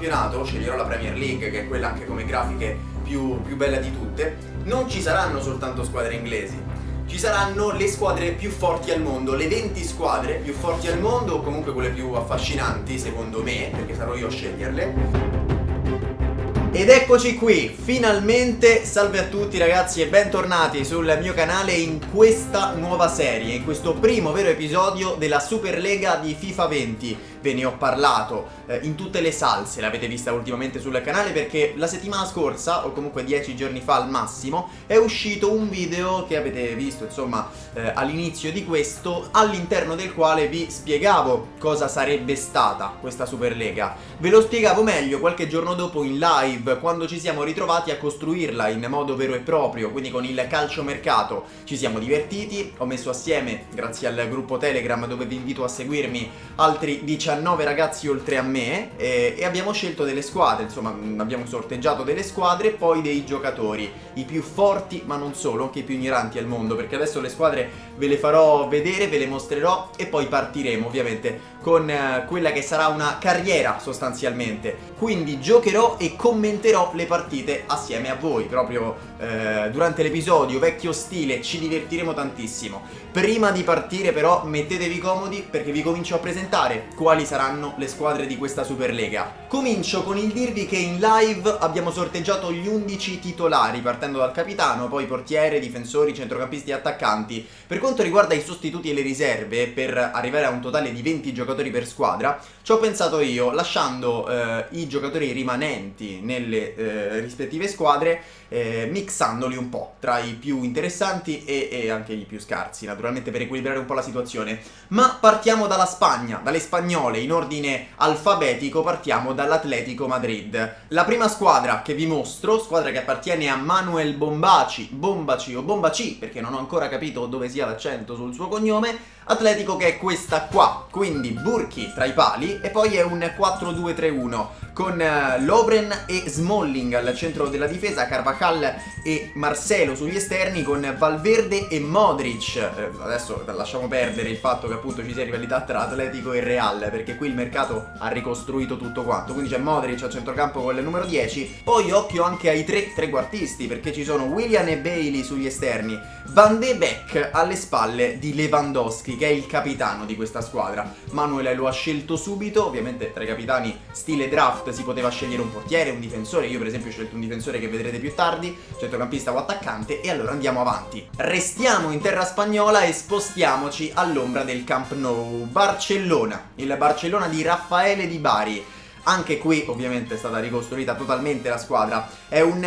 campionato, sceglierò la Premier League, che è quella anche come grafiche più bella di tutte, non ci saranno soltanto squadre inglesi. Ci saranno le squadre più forti al mondo, le 20 squadre più forti al mondo, o comunque quelle più affascinanti secondo me, perché sarò io a sceglierle. Ed eccoci qui, finalmente, salve a tutti ragazzi e bentornati sul mio canale in questa nuova serie, in questo primo vero episodio della Superlega di FIFA 20. Ve ne ho parlato in tutte le salse, l'avete vista ultimamente sul canale perché la settimana scorsa, o comunque 10 giorni fa al massimo, è uscito un video che avete visto insomma all'inizio di questo, all'interno del quale vi spiegavo cosa sarebbe stata questa Superlega. Ve lo spiegavo meglio qualche giorno dopo in live, quando ci siamo ritrovati a costruirla in modo vero e proprio, quindi con il calciomercato. Ci siamo divertiti, ho messo assieme, grazie al gruppo Telegram dove vi invito a seguirmi, altri 19 ragazzi oltre a me e abbiamo scelto delle squadre, insomma abbiamo sorteggiato delle squadre e poi dei giocatori, i più forti ma non solo, anche i più ignoranti al mondo, perché adesso le squadre ve le farò vedere, ve le mostrerò e poi partiremo ovviamente con quella che sarà una carriera sostanzialmente. Quindi giocherò e commenterò le partite assieme a voi, proprio durante l'episodio, vecchio stile, ci divertiremo tantissimo. Prima di partire però mettetevi comodi perché vi comincio a presentare quali saranno le squadre di questa Superlega. Comincio con il dirvi che in live abbiamo sorteggiato gli 11 titolari, partendo dal capitano, poi portiere, difensori, centrocampisti e attaccanti. Per quanto riguarda i sostituti e le riserve, per arrivare a un totale di 20 giocatori per squadra, ci ho pensato io, lasciando i giocatori rimanenti nelle rispettive squadre, mixandoli un po' tra i più interessanti e anche i più scarsi, naturalmente per equilibrare un po' la situazione. Ma partiamo dalla Spagna, dalle spagnole, in ordine alfabetico partiamo dall'Atlético Madrid. La prima squadra che vi mostro, squadra che appartiene a Manuel Bombaci o Bombaci, perché non ho ancora capito dove sia l'accento sul suo cognome. Atletico che è questa qua, quindi Burki tra i pali e poi è un 4-2-3-1 con Lovren e Smalling al centro della difesa, Carvajal e Marcelo sugli esterni con Valverde e Modric. Adesso lasciamo perdere il fatto che appunto ci sia rivalità tra Atletico e Real, perché qui il mercato ha ricostruito tutto quanto, quindi c'è Modric al centrocampo con il numero 10, poi occhio anche ai tre trequartisti perché ci sono Willian e Bailey sugli esterni, Van de Beek alle spalle di Lewandowski che è il capitano di questa squadra. Manuel lo ha scelto subito, ovviamente tra i capitani stile draft si poteva scegliere un portiere, un difensore, io per esempio ho scelto un difensore che vedrete più tardi, centrocampista o attaccante, e allora andiamo avanti. Restiamo in terra spagnola e spostiamoci all'ombra del Camp Nou, Barcellona, il Barcellona di Raffaele Di Bari. Anche qui ovviamente è stata ricostruita totalmente la squadra. È un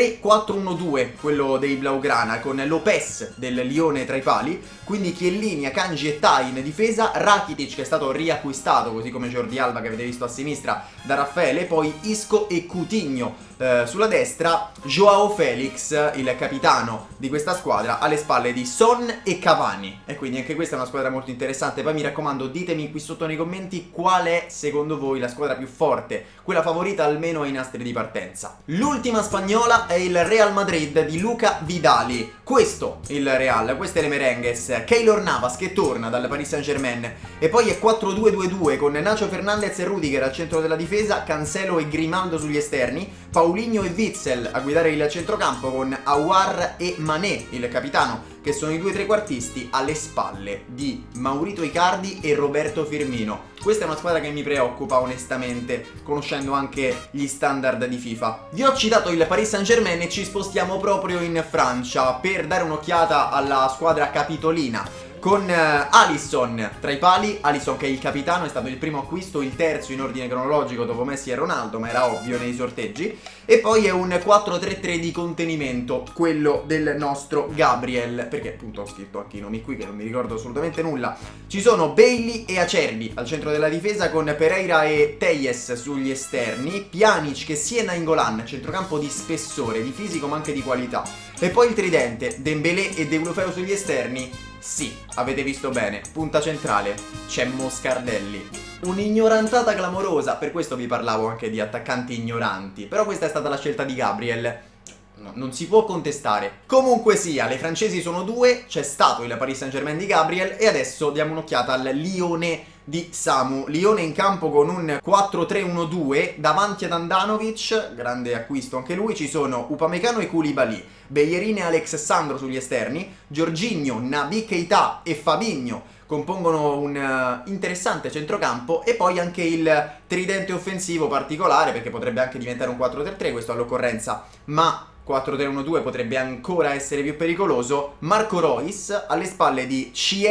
3-4-1-2 quello dei Blaugrana, con Lopez del Lione tra i pali, quindi Chiellini, Akanji e Tai in difesa, Rakitic che è stato riacquistato così come Jordi Alba che avete visto a sinistra da Raffaele, poi Isco e Coutinho sulla destra, Joao Felix, il capitano di questa squadra, alle spalle di Son e Cavani. E quindi anche questa è una squadra molto interessante. Poi mi raccomando, ditemi qui sotto nei commenti qual è secondo voi la squadra più forte, quella favorita almeno ai nastri di partenza. L'ultima spagnola è il Real Madrid di Luca Vidali. Questo il Real, queste le merengues. Keylor Navas che torna dal Paris Saint-Germain e poi è 4-2-2-2 con Nacho Fernandez e Rudiger al centro della difesa, Cancelo e Grimaldo sugli esterni, Paulinho e Witsel a guidare il centrocampo con Aouar e Mané, il capitano, che sono i due trequartisti, alle spalle di Maurito Icardi e Roberto Firmino. Questa è una squadra che mi preoccupa onestamente, conoscendo anche gli standard di FIFA. Vi ho citato il Paris Saint-Germain e ci spostiamo proprio in Francia per dare un'occhiata alla squadra capitolina, con Alisson tra i pali, Alisson che è il capitano, è stato il primo acquisto, il terzo in ordine cronologico dopo Messi e Ronaldo, ma era ovvio nei sorteggi. E poi è un 4-3-3 di contenimento, quello del nostro Gabriel, perché appunto ho scritto anche i nomi qui che non mi ricordo assolutamente nulla. Ci sono Bailey e Acerbi al centro della difesa con Pereira e Telles sugli esterni, Pjanic che sia Nainggolan, centrocampo di spessore, di fisico ma anche di qualità. E poi il tridente, Dembélé e Deulofeu sugli esterni. Sì, avete visto bene, punta centrale, c'è Moscardelli. Un'ignorantata clamorosa, per questo vi parlavo anche di attaccanti ignoranti. Però questa è stata la scelta di Gabriel. No, non si può contestare. Comunque sia, le francesi sono due, c'è stato il Paris Saint-Germain di Gabriel e adesso diamo un'occhiata al Lione di Samu. Lione in campo con un 4-3-1-2, davanti ad Andanovic, grande acquisto anche lui, ci sono Upamecano e Koulibaly, Bellerin e Alex Sandro sugli esterni, Jorginho, Naby Keita e Fabinho compongono un interessante centrocampo, e poi anche il tridente offensivo particolare, perché potrebbe anche diventare un 4-3-3 questo all'occorrenza, ma 4-3-1-2 potrebbe ancora essere più pericoloso. Marco Reus alle spalle di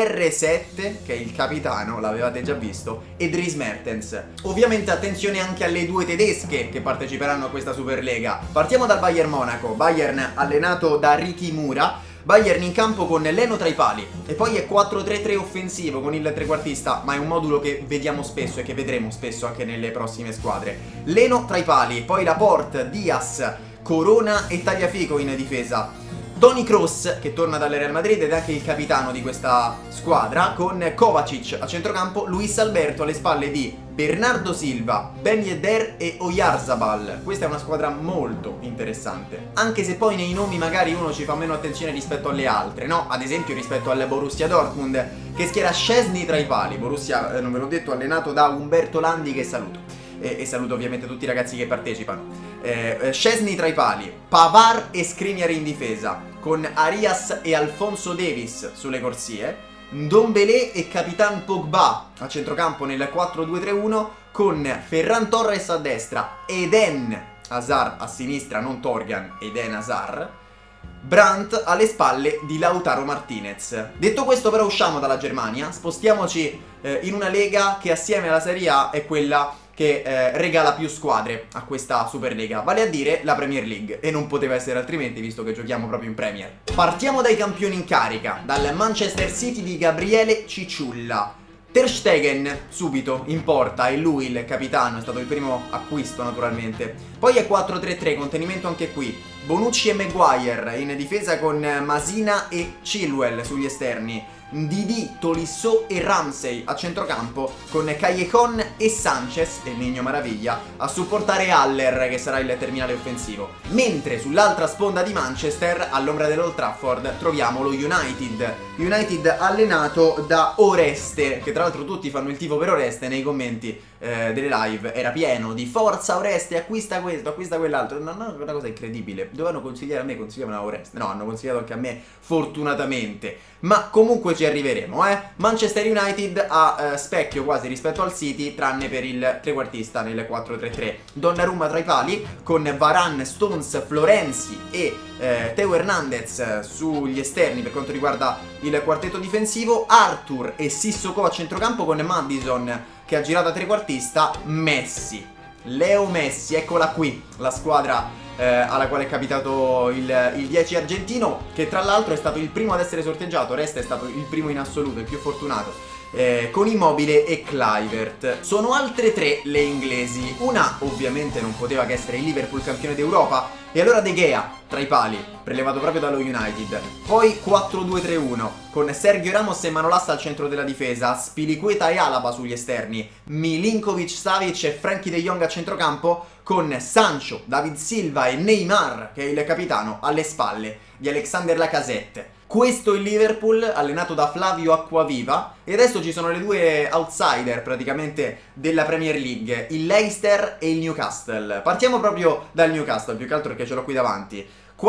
CR7, che è il capitano, l'avevate già visto, e Dries Mertens. Ovviamente attenzione anche alle due tedesche che parteciperanno a questa Superlega. Partiamo dal Bayern Monaco, Bayern allenato da Ricky Mura. Bayern in campo con Leno tra i pali, e poi è 4-3-3 offensivo con il trequartista, ma è un modulo che vediamo spesso e che vedremo spesso anche nelle prossime squadre. Leno tra i pali, poi Laporte, Diaz, Corona e Tagliafico in difesa. Toni Kroos, che torna dal Real Madrid ed è anche il capitano di questa squadra, con Kovacic a centrocampo, Luis Alberto alle spalle di Bernardo Silva, Ben Yedder e Oyarzabal. Questa è una squadra molto interessante, anche se poi nei nomi magari uno ci fa meno attenzione rispetto alle altre, no? Ad esempio rispetto al Borussia Dortmund, che schiera Szczesny tra i pali. Borussia, non ve l'ho detto, allenato da Umberto Landi, che saluto. E saluto ovviamente tutti i ragazzi che partecipano. Szczesny tra i pali, Pavard e Skriniar in difesa, con Arias e Alphonso Davies sulle corsie, Ndombele e Capitan Pogba a centrocampo nel 4-2-3-1, con Ferran Torres a destra, Eden Hazard a sinistra, non Torgan, Eden Hazard, Brandt alle spalle di Lautaro Martinez. Detto questo, però, usciamo dalla Germania, spostiamoci in una lega che assieme alla Serie A è quella che regala più squadre a questa Superlega, vale a dire la Premier League, e non poteva essere altrimenti visto che giochiamo proprio in Premier. Partiamo dai campioni in carica, dal Manchester City di Gabriele Cicciulla. Ter Stegen subito in porta, e lui il capitano, è stato il primo acquisto naturalmente. Poi è 4-3-3, contenimento anche qui, Bonucci e Maguire in difesa con Masina e Chilwell sugli esterni, Ndidi, Tolisso e Ramsey a centrocampo, con Callejon e Sanchez, e Nino Maraviglia, a supportare Haller, che sarà il terminale offensivo. Mentre sull'altra sponda di Manchester, all'ombra dell'Old Trafford, troviamo lo United allenato da Oreste, che tra l'altro tutti fanno il tifo per Oreste nei commenti delle live. Era pieno di forza Oreste, acquista questo, acquista quell'altro. No, no, è una cosa incredibile. Dovevano consigliare a me, consigliavano a Oreste. No, hanno consigliato anche a me, fortunatamente. Ma comunque ci arriveremo, Manchester United a specchio quasi rispetto al City, tranne per il trequartista nel 4-3-3. Donnarumma tra i pali, con Varane, Stones, Florenzi e Theo Hernandez sugli esterni per quanto riguarda il quartetto difensivo. Arthur e Sissoko a centrocampo, con Madison che ha girato a trequartista. Messi, Leo Messi, eccola qui la squadra alla quale è capitato il 10 argentino, che tra l'altro è stato il primo ad essere sorteggiato. Resta è stato il primo in assoluto, il più fortunato, con Immobile e Kluivert. Sono altre tre le inglesi. Una ovviamente non poteva che essere il Liverpool campione d'Europa, e allora De Gea tra i pali, prelevato proprio dallo United. Poi 4-2-3-1 con Sergio Ramos e Manolas al centro della difesa, Spilicueta e Alaba sugli esterni, Milinkovic, Savic e Frankie de Jong a centrocampo, con Sancho, David Silva e Neymar, che è il capitano, alle spalle di Alexander Lacazette. Questo è il Liverpool allenato da Flavio Acquaviva, e adesso ci sono le due outsider praticamente della Premier League, il Leicester e il Newcastle. Partiamo proprio dal Newcastle, più che altro perché ce l'ho qui davanti.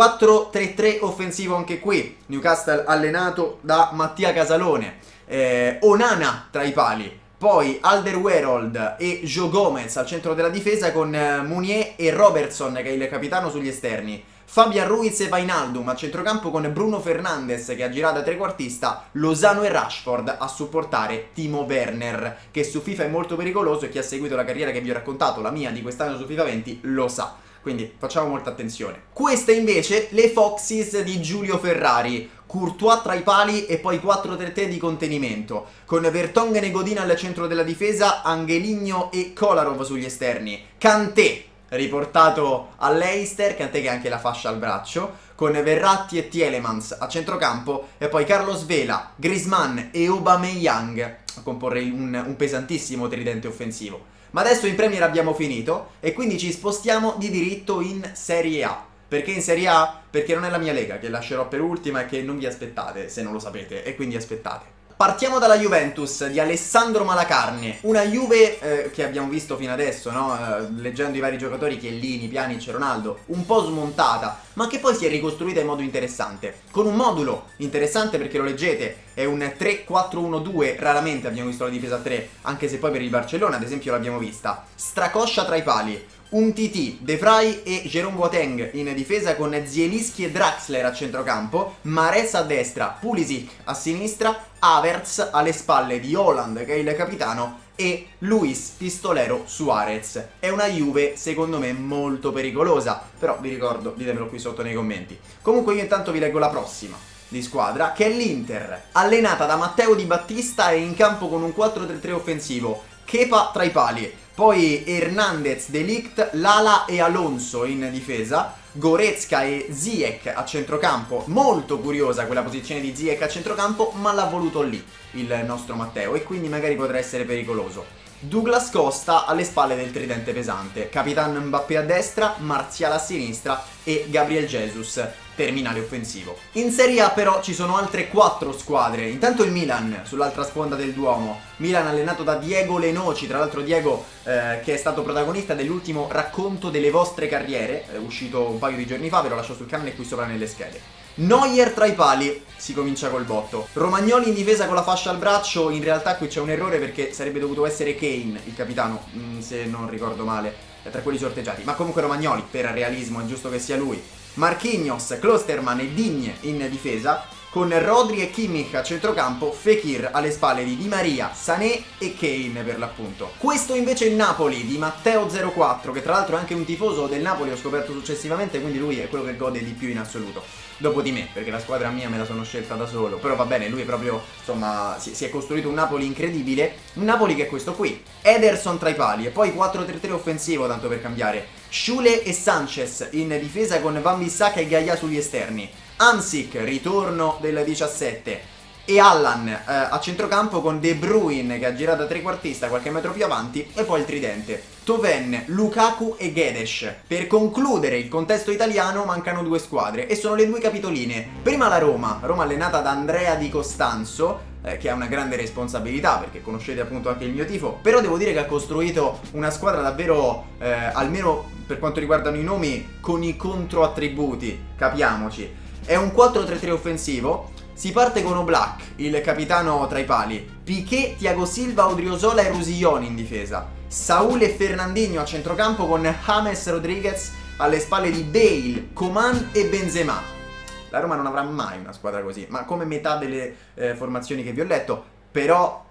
4-3-3 offensivo anche qui, Newcastle allenato da Mattia Casalone, Onana tra i pali, poi Alderweireld e Joe Gomez al centro della difesa, con Mounier e Robertson che è il capitano sugli esterni, Fabian Ruiz e Wijnaldum a centrocampo, con Bruno Fernandes che ha girato a trequartista, Lozano e Rashford a supportare Timo Werner, che su FIFA è molto pericoloso, e chi ha seguito la carriera che vi ho raccontato, la mia di quest'anno su FIFA 20, lo sa. Quindi facciamo molta attenzione. Queste invece le Foxes di Giulio Ferrari, Courtois tra i pali e poi 4-3-3 di contenimento, con Vertonghen e Godin al centro della difesa, Angeligno e Kolarov sugli esterni, Kanté riportato all'Eister, Kanté che ha anche la fascia al braccio, con Verratti e Tielemans a centrocampo, e poi Carlos Vela, Griezmann e Aubameyang a comporre un pesantissimo tridente offensivo. Ma adesso in Premier abbiamo finito, e quindi ci spostiamo di diritto in Serie A. Perché in Serie A? Perché non è la mia lega, che lascerò per ultima e che non vi aspettate, se non lo sapete, e quindi aspettate. Partiamo dalla Juventus di Alessandro Malacarne, una Juve che abbiamo visto fino adesso, no? Leggendo i vari giocatori, Chiellini, Pjanic, Ronaldo, un po' smontata, ma che poi si è ricostruita in modo interessante, con un modulo interessante perché lo leggete, è un 3-4-1-2, raramente abbiamo visto la difesa a 3, anche se poi per il Barcellona ad esempio l'abbiamo vista, Stracoscia tra i pali, un TT, De Vrij e Jerome Boateng in difesa con Zielinski e Draxler a centrocampo, Mahrez a destra, Pulisic a sinistra, Havertz alle spalle di Haaland che è il capitano e Luis Pistolero Suarez. È una Juve secondo me molto pericolosa, però vi ricordo, ditemelo qui sotto nei commenti. Comunque io intanto vi leggo la prossima di squadra, che è l'Inter, allenata da Matteo Di Battista e in campo con un 4-3-3 offensivo, Kepa tra i pali, poi Hernandez, De Ligt, Lala e Alonso in difesa, Goretzka e Ziyech a centrocampo. Molto curiosa quella posizione di Ziyech a centrocampo, ma l'ha voluto lì il nostro Matteo e quindi magari potrà essere pericoloso. Douglas Costa alle spalle del tridente pesante, Capitan Mbappé a destra, Martial a sinistra e Gabriel Jesus terminale offensivo. In Serie A però ci sono altre 4 squadre. Intanto il Milan sull'altra sponda del Duomo, Milan allenato da Diego Lenoci, tra l'altro Diego che è stato protagonista dell'ultimo racconto delle vostre carriere, uscito un paio di giorni fa, ve lo lascio sul canale qui sopra nelle schede. Neuer tra i pali, si comincia col botto. Romagnoli in difesa con la fascia al braccio, in realtà qui c'è un errore perché sarebbe dovuto essere Kane, il capitano, se non ricordo male, tra quelli sorteggiati. Ma comunque Romagnoli, per realismo, è giusto che sia lui. Marquinhos, Klosterman e Digne in difesa, con Rodri e Kimmich a centrocampo, Fekir alle spalle di Di Maria, Sané e Kane per l'appunto. Questo invece è il Napoli di Matteo04, che tra l'altro è anche un tifoso del Napoli, ho scoperto successivamente, quindi lui è quello che gode di più in assoluto. Dopo di me, perché la squadra mia me la sono scelta da solo. Però va bene, lui è proprio, insomma, si è costruito un Napoli incredibile. Un Napoli che è questo qui, Ederson tra i pali e poi 4-3-3 offensivo, tanto per cambiare. Schule e Sanchez in difesa con Van Bissaka e Gaia sugli esterni. Hamsik, ritorno del 17. E Allan a centrocampo con De Bruyne che ha girato da trequartista qualche metro più avanti e poi il tridente Toven, Lukaku e Guedes. Per concludere il contesto italiano mancano 2 squadre e sono le 2 capitoline. Prima la Roma allenata da Andrea Di Costanzo che ha una grande responsabilità perché conoscete appunto anche il mio tifo, però devo dire che ha costruito una squadra davvero, almeno per quanto riguardano i nomi, con i controattributi, capiamoci. È un 4-3-3 offensivo. Si parte con Oblak, il capitano tra i pali, Piqué, Thiago Silva, Odriozola e Rusillon in difesa, Saúl e Fernandinho a centrocampo con James Rodriguez alle spalle di Bale, Coman e Benzema. La Roma non avrà mai una squadra così, ma come metà delle formazioni che vi ho letto, però,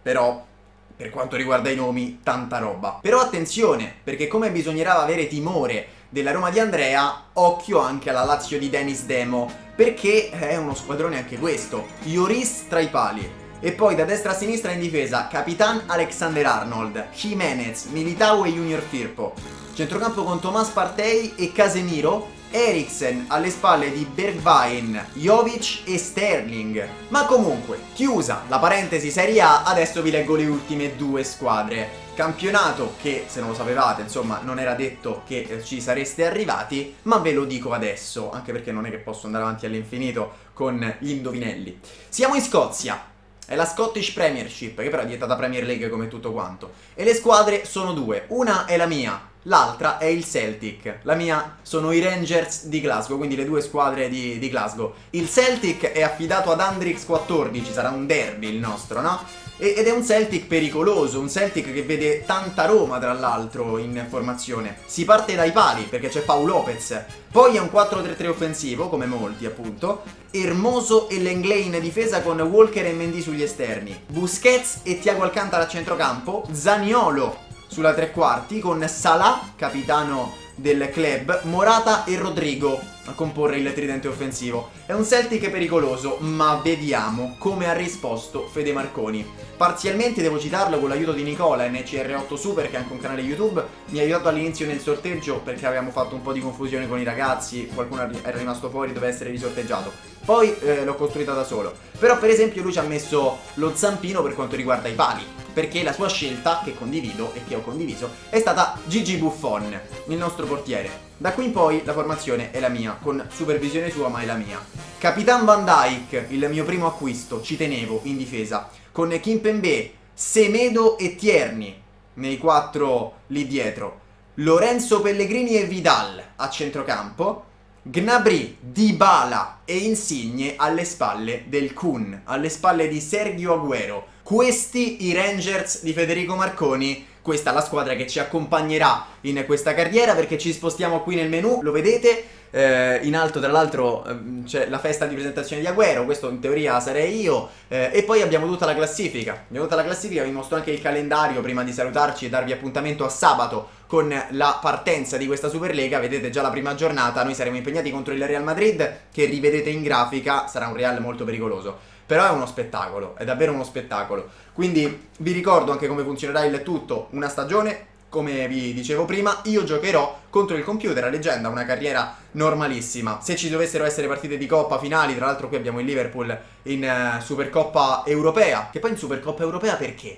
per quanto riguarda i nomi, tanta roba. Però attenzione, perché come bisognerà avere timore della Roma di Andrea, occhio anche alla Lazio di Denis Demo, perché è uno squadrone anche questo. Lloris tra i pali e poi da destra a sinistra in difesa Capitan Alexander-Arnold, Jimenez, Militao e Junior Firpo, centrocampo con Thomas Partey e Casemiro, Eriksen alle spalle di Bergwijn, Jovic e Sterling. Ma comunque, chiusa la parentesi Serie A, adesso vi leggo le ultime 2 squadre. Campionato che, se non lo sapevate, insomma, non era detto che ci sareste arrivati, ma ve lo dico adesso, anche perché non è che posso andare avanti all'infinito con gli indovinelli. Siamo in Scozia, è la Scottish Premiership, che però è diventata Premier League come tutto quanto, e le squadre sono 2, una è la mia, l'altra è il Celtic. La mia sono i Rangers di Glasgow, quindi le 2 squadre di Glasgow. Il Celtic è affidato ad Andrix 14, sarà un derby il nostro, no? Ed è un Celtic pericoloso, un Celtic che vede tanta Roma tra l'altro in formazione. Si parte dai pali perché c'è Pau Lopez, poi è un 4-3-3 offensivo come molti appunto, Hermoso e Lenglet in difesa con Walker e Mendy sugli esterni, Busquets e Thiago Alcantara a centrocampo, Zaniolo sulla tre quarti con Salah, capitano del club, Morata e Rodrigo a comporre il tridente offensivo. È un Celtic pericoloso, ma vediamo come ha risposto Fede Marconi. Parzialmente devo citarlo con l'aiuto di Nicola, NCR8 Super, che è anche un canale YouTube, mi ha aiutato all'inizio nel sorteggio perché avevamo fatto un po' di confusione con i ragazzi, qualcuno era rimasto fuori, doveva essere risorteggiato. Poi l'ho costruita da solo. Però per esempio lui ci ha messo lo zampino per quanto riguarda i pali, perché la sua scelta, che condivido e che ho condiviso, è stata Gigi Buffon, il nostro portiere. Da qui in poi la formazione è la mia, con supervisione sua ma è la mia. Capitan Van Dijk, il mio primo acquisto, ci tenevo in difesa, con Kimpembe, Semedo e Tierney nei 4 lì dietro, Lorenzo Pellegrini e Vidal a centrocampo, Gnabry, Dybala e Insigne alle spalle del Kun, alle spalle di Sergio Aguero. Questi i Rangers di Federico Marconi. Questa è la squadra che ci accompagnerà in questa carriera, perché ci spostiamo qui nel menu, lo vedete, in alto tra l'altro c'è la festa di presentazione di Aguero, questo in teoria sarei io, e poi abbiamo tutta la classifica, vi mostro anche il calendario prima di salutarci e darvi appuntamento a sabato con la partenza di questa Superlega. Vedete già la prima giornata, noi saremo impegnati contro il Real Madrid, che rivedete in grafica, sarà un Real molto pericoloso. Però è uno spettacolo, è davvero uno spettacolo. Quindi vi ricordo anche come funzionerà il tutto. Una stagione, come vi dicevo prima, io giocherò contro il computer a leggenda, una carriera normalissima. Se ci dovessero essere partite di Coppa, finali, tra l'altro qui abbiamo il Liverpool in Supercoppa Europea. Che poi in Supercoppa Europea perché?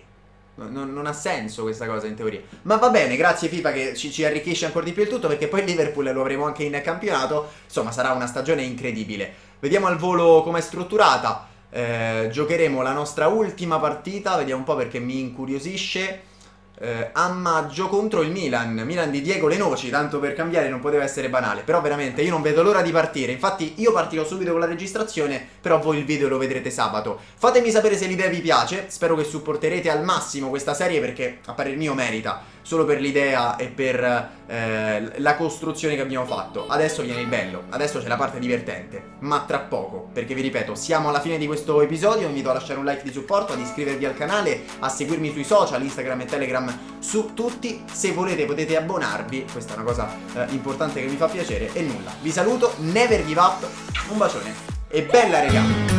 Non ha senso questa cosa in teoria. Ma va bene, grazie FIFA che ci arricchisce ancora di più il tutto, perché poi il Liverpool lo avremo anche in campionato. Insomma, sarà una stagione incredibile. Vediamo al volo com'è strutturata. Giocheremo la nostra ultima partita, vediamo un po' perché mi incuriosisce, a maggio contro il Milan di Diego Lenoci, tanto per cambiare, non poteva essere banale. Però veramente io non vedo l'ora di partire. Infatti io partirò subito con la registrazione, però voi il video lo vedrete sabato. Fatemi sapere se l'idea vi piace, spero che supporterete al massimo questa serie, perché a parer mio merita, solo per l'idea e per la costruzione che abbiamo fatto. Adesso viene il bello, adesso c'è la parte divertente, ma tra poco, perché vi ripeto, siamo alla fine di questo episodio. Vi invito a lasciare un like di supporto, ad iscrivervi al canale, a seguirmi sui social, Instagram e Telegram, su tutti. Se volete potete abbonarvi, questa è una cosa importante che mi fa piacere. E nulla, vi saluto, never give up, un bacione e bella regà!